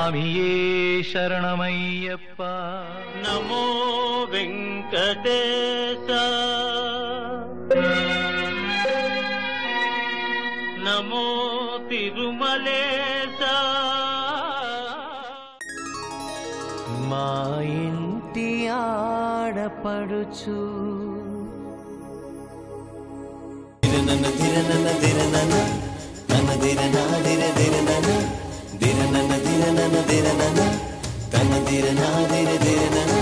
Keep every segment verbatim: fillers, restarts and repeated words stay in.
స్వామియే శరణమయ్యప్ప. నమో వెంకటేశ నమో తిరుమలేశ. మా ఇంటి ఆడపడుచు దిరనన దిరనన దిరనన నన దిరనా దిర దిరనన దిరనన దిరనన దిరనన తన దిరనా దిర దిరనన.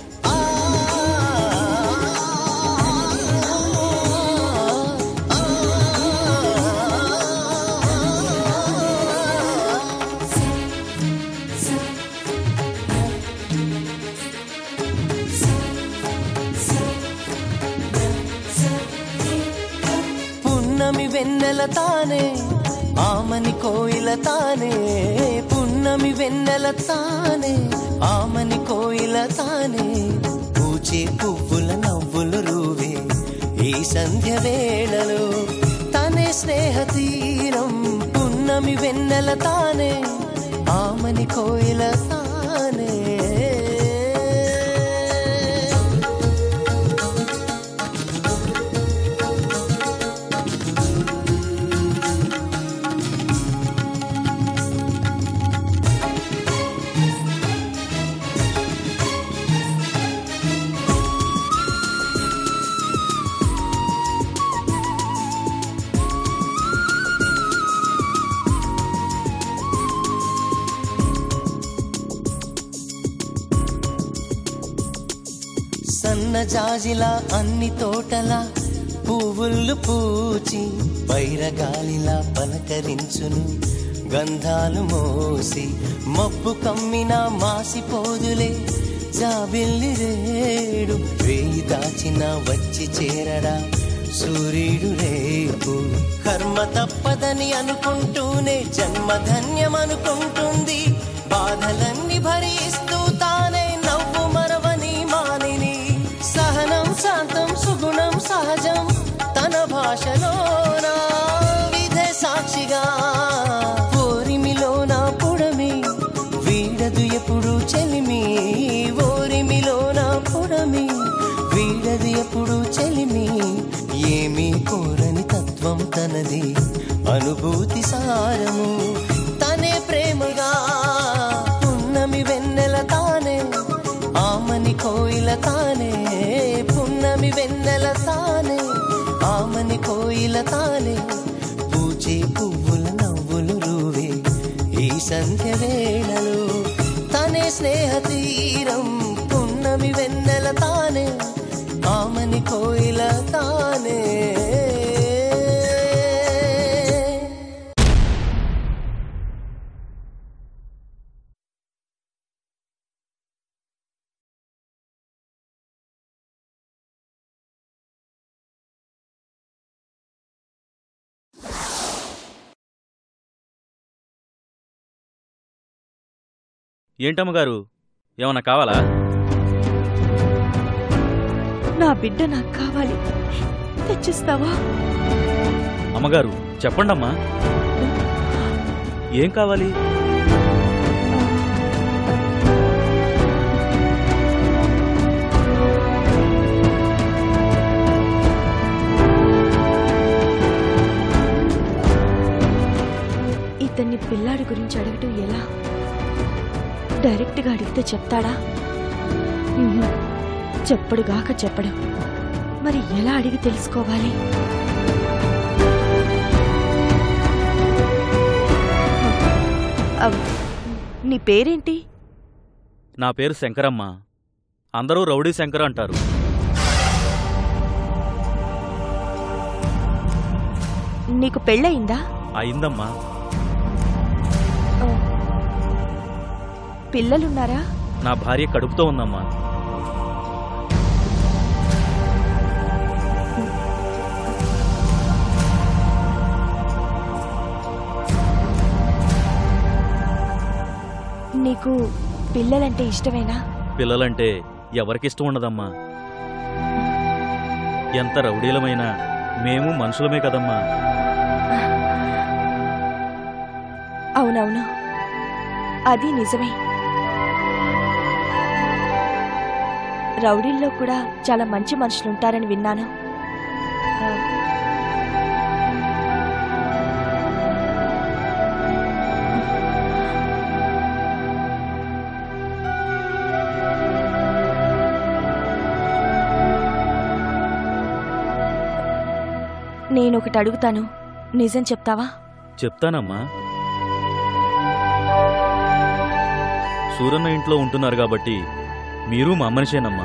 పున్నమి వెన్నెల తానే ఆమని కోయిల తానే, పున్నమి వెన్నెల తానే ఆమని కోయిల తానే, పూచే పువ్వుల నవ్వులు రూవే ఈ సంధ్య వేళలో తనే స్నేహ తీరం. పున్నమి వెన్నెల తానే ఆమని కోయిల తానే. సన్న జాజిలా అన్ని తోటల పువ్వులు పూచి పైరగాలిలా పలకరించును గంధాలు మోసి, మబ్బు కమ్మిన మాసిపోదులే జాబిల్లి రేడు, వేయి దాచిన వచ్చి చేరడా సూర్యుడు రేపు. కర్మ తప్పదని అనుకుంటూనే జన్మధన్యమనుకుంటుంది, బాధలన్నీ భరిస్తూ తానే నవ్వు మరవని మానిని. సహనం శాంతం సుగుణం సహజం తన భాషలోన, విధే సాక్షిగా ఓరిమిలోన పుడమి వీడదు ఎప్పుడు చెలిమి, ఓరిమిలోన పుడమి వీడదు ఎప్పుడు చెలిమి. ఏమీ కోరని తత్వం తనది అనుభూతి సారము, తనే ప్రేమగా పున్నమి వెన్నెల తానే ఆమని కోయిల తానే, పున్నమి వెన్నెల తానే ఆమని కోయిల తానే, పూచే పువ్వుల నవ్వులు రూవే ఈ సంధ్య వేళలో తనే స్నేహ తీరం. పున్నమి వెన్నెల తానే ఆమని కోయిల తానే. ఏంటమ్మగారు, ఏమన్నా కావాలా? నా బిడ్డ నాకు కావాలి, తెచ్చిస్తావా? అమ్మగారు చెప్పండమ్మా, ఏం కావాలి? ఇతన్ని పిల్లాడి గురించి అడగటం ఎలా? డైరెక్ట్గా అడిగితే చెప్తాడా? చెప్పడుగాక చెప్పడు. మరి ఎలా అడిగి తెలుసుకోవాలి? నీ పేరేంటి? నా పేరు శంకరమ్మ, అందరూ రౌడీ శంకర్ అంటారు. నీకు పెళ్ళయిందా? అయిందమ్మా. పిల్లలున్నారా? నా భార్య కడుపుతో ఉందమ్మా. నీకు పిల్లలంటే ఇష్టమేనా? పిల్లలంటే ఎవరికిష్టం ఉండదమ్మా. ఎంత రౌడీలమైనా మేము మనుషులమే కదమ్మా. అవునవును, అది నిజమే. రౌడీల్లో కూడా చాలా మంచి మనుషులుంటారని విన్నాను. నేనొకటి అడుగుతాను, నిజం చెప్తావా? చెప్తానమ్మా. సూరన్న ఇంట్లో ఉంటున్నారు కాబట్టి మీరు మా మనిషేనమ్మా.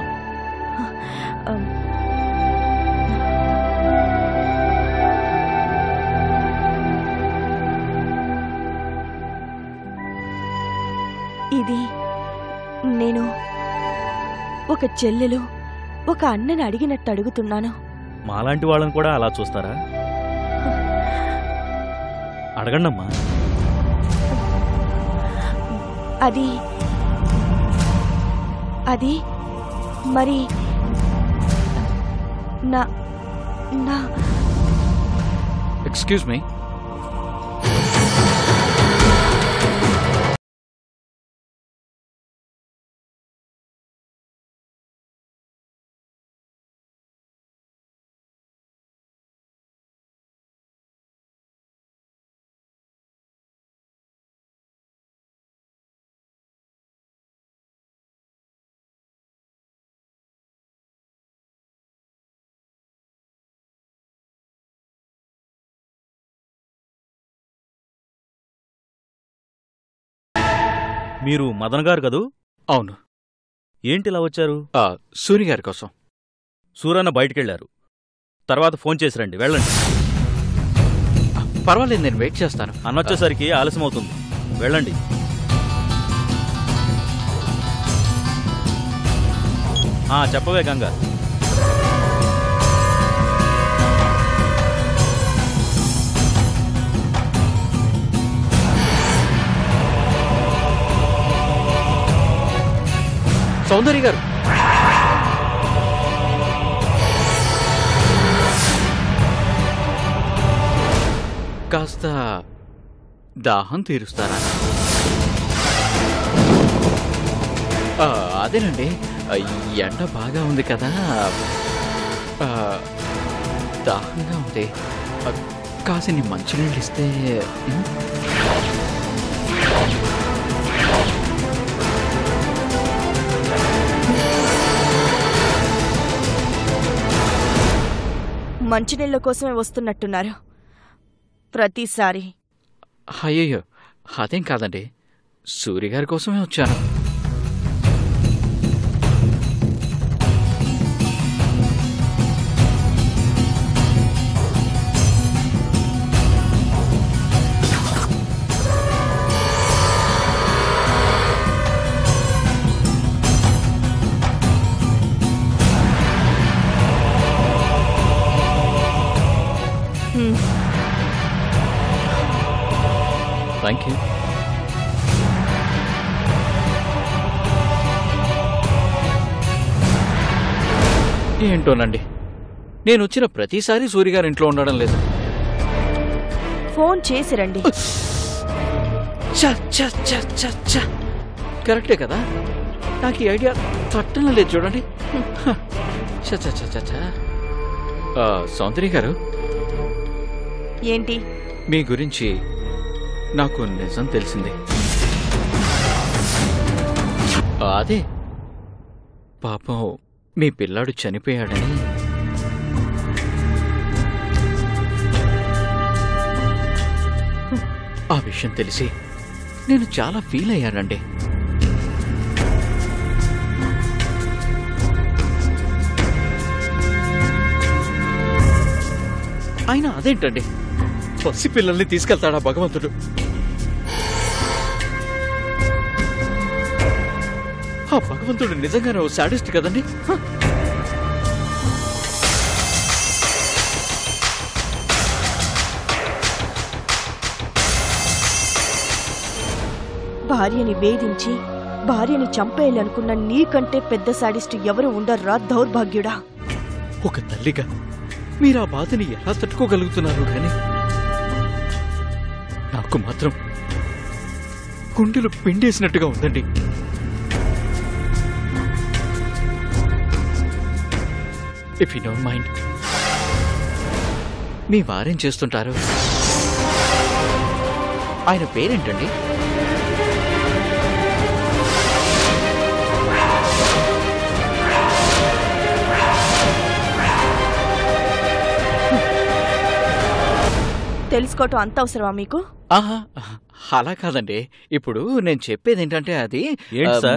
ఇది నేను ఒక చెల్లెలు ఒక అన్నని అడిగినట్టు అడుగుతున్నాను. మాలాంటి వాళ్ళని కూడా అలా చూస్తారా? అడగండమ్మా. అది అది మరి నా నా ఎక్స్క్యూజ్ మీ. మీరు మదన్ గారు కదూ? అవును. ఏంటిలా వచ్చారు? సూరి గారి కోసం. సూరన్న బయటికెళ్లారు. తర్వాత ఫోన్ చేసి రండి. వెళ్ళండి. పర్వాలేదు, నేను వెయిట్ చేస్తాను. అన్నొచ్చేసరికి ఆలస్యం అవుతుంది. వెళ్ళండి. చెప్పవే గంగా. సౌందర్య గారు, కాస్త దాహం తీరుస్తారా? అదేనండి, ఎండ బాగా ఉంది కదా, దాహంగా ఉంది. కాసిని మంచినీళ్ళు ఇస్తే. మంచినీళ్ళ కోసమే వస్తున్నట్టున్నారు ప్రతిసారి. అయ్యయ్యో, అదేం కాదండి, సూర్య గారి కోసమే వచ్చాను. Thank you. ఏంటోనండి, నేను వచ్చిన ప్రతిసారి సూర్యగారు ఇంట్లో ఉండడం లేదు. ఫోన్ చేసి రండి. కరెక్టే కదా, నాకు ఈ ఐడియా తట్టడం లేదు. చూడండి. సౌందర్య గారు, ఏంటి? మీ గురించి నాకు నిజం తెలిసింది. అదే పాపం మీ పిల్లాడు చనిపోయాడని. ఆ విషయం తెలిసి నేను చాలా ఫీల్ అయ్యానండి. అయినా అదేంటండి, పసి పిల్లల్ని తీసుకెళ్తాడా భగవంతుడు? ఆ భగవంతుడు నిజంగానే ఓ సాడిస్ట్ కదండి. భార్యని వేధించి భార్యని చంపేయాలనుకున్న నీకంటే పెద్ద సాడిస్ట్ ఎవరు ఉండర్రా దౌర్భాగ్యుడా. ఒక తల్లిగా మీరు ఆ బాధని ఎలా తట్టుకోగలుగుతున్నారు? కానీ నాకు మాత్రం గుండెలు పిండేసినట్టుగా ఉందండి. ఇఫ్ యు డోంట్ మైండ్, మీ వారేం చేస్తుంటారు? ఆయన పేరేంటండి? తెలుసుకోవటం అంత అవసరమా మీకు? ఆహా, అలా కాదండి. ఇప్పుడు నేను చెప్పేది ఏంటంటే అది ఏంటి సార్?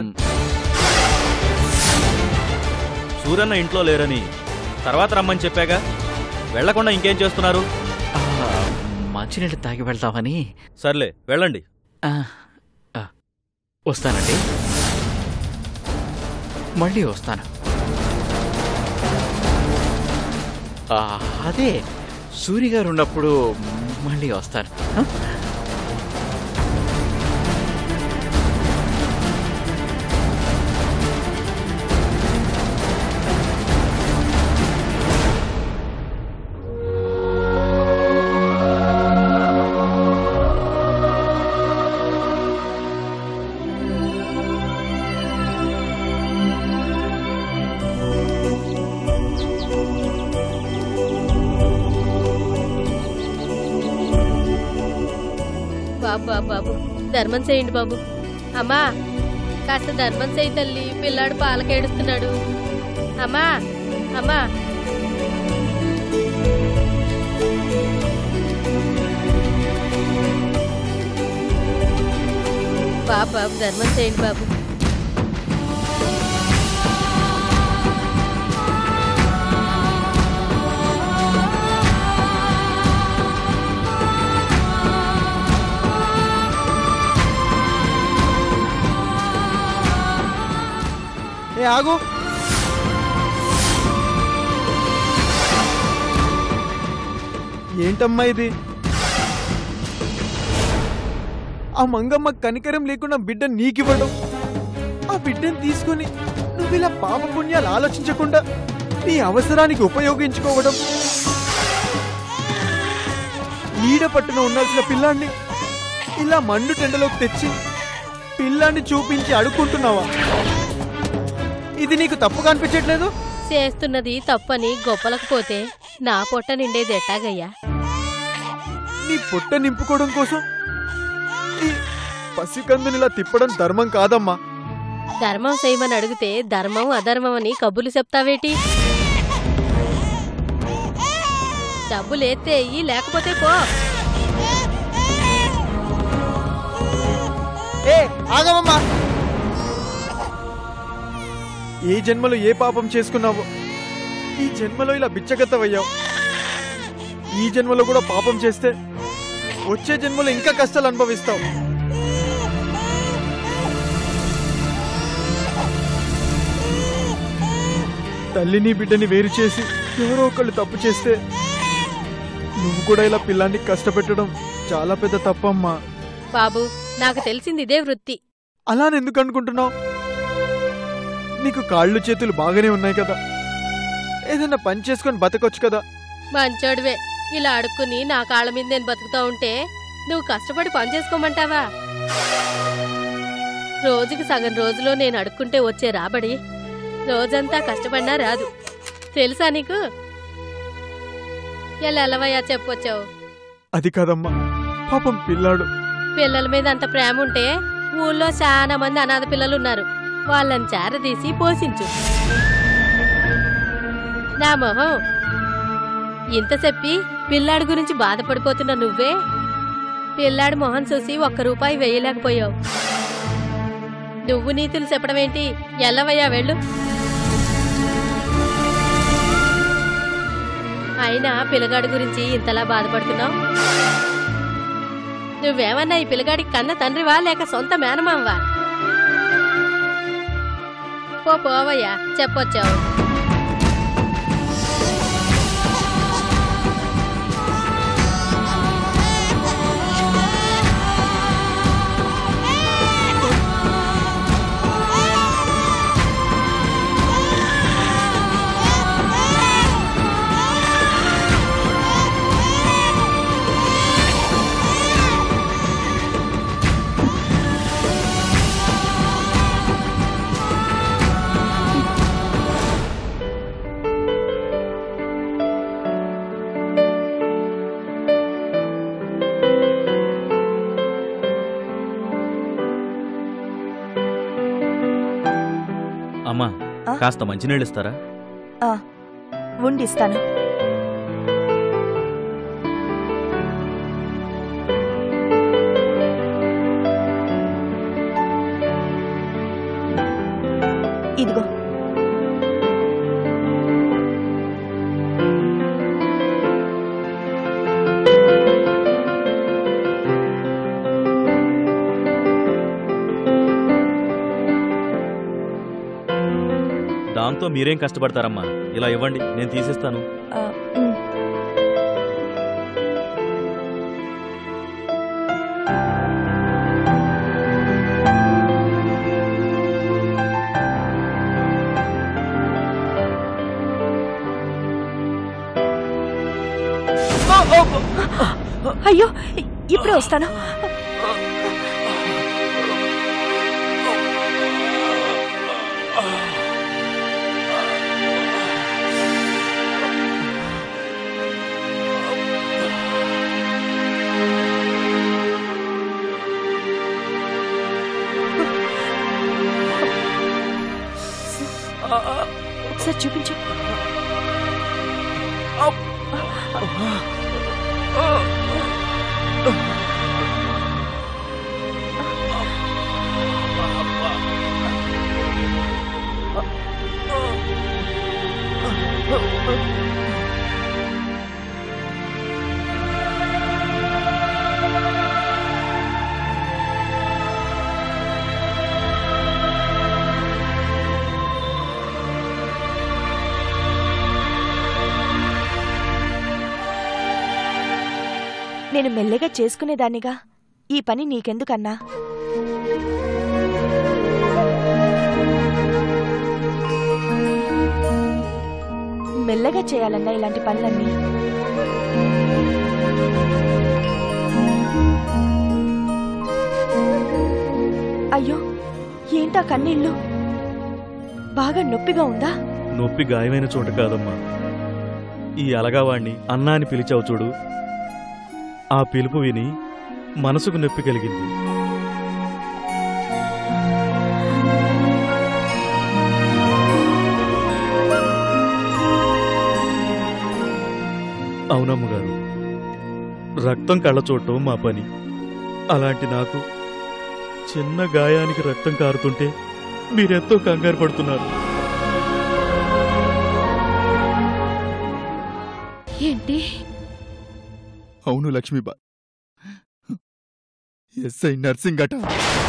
సూరన్న ఇంట్లో లేరని తర్వాత రమ్మని చెప్పాగా, వెళ్లకుండా ఇంకేం చేస్తున్నారు? మంచినీళ్ళు తాగి వెళ్తామని. సర్లే వెళ్ళండి. వస్తానండి, మళ్ళీ వస్తాను. అదే సూరి గారు ఉన్నప్పుడు మళ్ళీ వస్తాను. బాబు బాబు ధర్మం చేయండి బాబు. అమ్మా కాస్త ధర్మం చేయి తల్లి, పిల్లాడు పాలకేడుస్తున్నాడు. అమ్మా అమ్మా బాబు బాబు ధర్మం చేయండి బాబు. ఏ ఆగు, ఏంటమ్మా ఇది? ఆ మంగమ్మ కనికరం లేకుండా బిడ్డ నీకివ్వడం, ఆ బిడ్డను తీసుకుని నువ్వు ఇలా పాపపుణ్యాలు ఆలోచించకుండా నీ అవసరానికి ఉపయోగించుకోవడం, నీడ పట్టున ఉండాల్సిన పిల్లాన్ని ఇలా మండు టెండలోకి తెచ్చి పిల్లాన్ని చూపించి అడుక్కుంటున్నావా? ఇది నీకు తప్పుగా అనిపించట్లేదు? చేస్తున్నది తప్పని గొప్పలకు పోతే నా పొట్ట నిండేది ఎట్టాగయ్యా? నీ పొట్ట నింపుకోవడం కోసం ఈ పసికందునిలా తిప్పడం ధర్మం కాదమ్మా. ధర్మం చేయమని అడిగితే ధర్మం అధర్మం అని కబుర్లు చెప్తావేటి? డబ్బులేస్తే ఎయ్యి, లేకపోతే పో. ఏ ఆగమమ్మా, ఏ జన్మలో ఏ పాపం చేసుకున్నావో ఈ జన్మలో ఇలా బిచ్చగత్తవయ్యావు. ఈ జన్మలో కూడా పాపం చేస్తే వచ్చే జన్మలో ఇంకా కష్టాలు అనుభవిస్తావు. తల్లిని బిడ్డని వేరు చేసి ఎవరో ఒకళ్ళు తప్పు చేస్తే నువ్వు కూడా ఇలా పిల్లాన్ని కష్టపెట్టడం చాలా పెద్ద తప్పమ్మా. బాబు నాకు తెలిసింది ఇదే వృత్తి. అలా ఎందుకు అనుకుంటున్నావు? నీకు కాళ్ళు చేతులు బాగానే ఉన్నాయి కదా, ఏదైనా పని చేసుకొని బతకొచ్చు కదా. మంచోడివే, ఇలా అడుక్కుని నా కాళ్ళ మీద నేను బతుకుతా ఉంటే నువ్వు కష్టపడి పని చేసుకోమంటావా? రోజుకి సగం రోజులో నేను అడుక్కుంటే వచ్చే రాబడి రోజంతా కష్టపడినా రాదు, తెలుసా నీకు? ఎలా ఎలవయ్యా చెప్పొచ్చావు? అది కాదమ్మా, పాపం పిల్లాడు. పిల్లల మీద అంత ప్రేమ ఉంటే ఊళ్ళో చాలా మంది అనాథ పిల్లలున్నారు, వాళ్ళని చారదీసి పోషించు. నా మొహం ఇంత చెప్పి పిల్లాడి గురించి బాధపడిపోతున్న నువ్వే పిల్లాడి మొహం చూసి ఒక్క రూపాయి వేయలేకపోయావు. నువ్వు నీతులు చెప్పడమేంటి? ఎల్లవయ్యా వెళ్ళు. అయినా పిల్లగాడి గురించి ఇంతలా బాధపడుతున్నావు? నువ్వేమన్నా ఈ పిల్లగాడికి కన్న తండ్రివా లేక సొంత మేనమావా? పో పోవయ్యా, చెప్పొచ్చావు. అమ్మా కాస్త మంచినీళ్ళు ఇస్తారా? ఉండిస్తాను. ఇదిగో. దాంతో మీరేం కష్టపడతారమ్మా, ఇలా ఇవ్వండి, నేను తీసిస్తాను. అయ్యో, ఇప్పుడే వస్తాను. ఒకసారి చూపించు. నేను మెల్లగా చేసుకునేదాన్నిగా, ఈ పని నీకెందుకన్నా? మెల్లగా చేయాలన్నా ఇలాంటి పనులన్నీ. అయ్యో, ఏంటా కన్నీళ్ళు? బాగా నొప్పిగా ఉందా? నొప్పి గాయమైన చోట కాదమ్మా, ఈ అలగావాణ్ణి అన్నా అని పిలిచావు చూడు, ఆ పిలుపు విని మనసుకు నొప్పి కలిగింది. అవునమ్మగారు, రక్తం కళ్ళ చూడటం మా పని. అలాంటి నాకు చిన్న గాయానికి రక్తం కారుతుంటే మీరెంతో కంగారు పడుతున్నారు. ఏంటి? అవును లక్ష్మీబా, ఎస్ఐ నర్సింగ్ అట.